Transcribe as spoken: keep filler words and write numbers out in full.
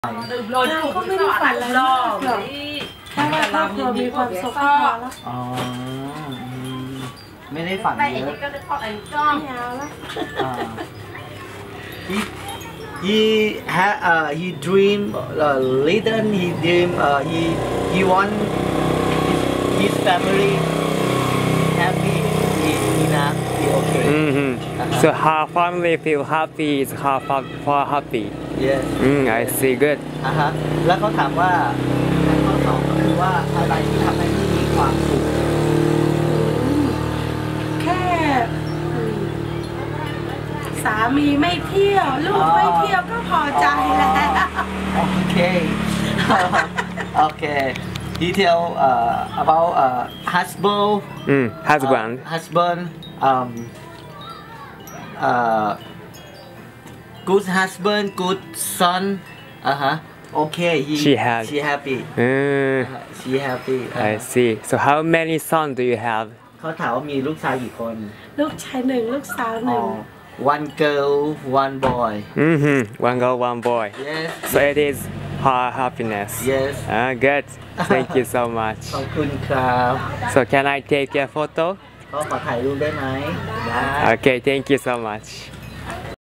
ดื่มโรยถูกก็ไม่ได้ฝันอะไรหรอกแค่ว่าครอบครัวมีความสุขก็พอแล้วอ๋อไม่ได้ฝันเยอะก็ได้พอไอ้จ้องยาวแล้ว he he had uh he dream uh, little he dream uh he he want his, his family happy he enough he okay mm-hmm. uh-huh. So her family feel happy is her for happy yes mm, I see good อ่ะฮะแล้วเขาถามว่าข้อสองก็คือว่าอะไรที่ทำให้พี่มีความสุขแค่สามีไม่เที่ยวลูกไม่เที่ยวก็พอใจแล้วโอเคโอเค detail uh, about uh, husband mm, husband uh, husband um uh good husband good son uh huh okay he she has she happy mm. uh, she happy uh, I see so how many sons do you have เขาถามว่ามีลูกชายกี่คนลูกชายหนึ่งลูกสาวหนึ่ง one girl one boy mm-hmm. one girl one boy yes so it is her happiness yes uh, good thank you so much ขอบคุณครับ so can I take a photo เขาขอถ่ายรูปได้ไหมได้ okay thank you so much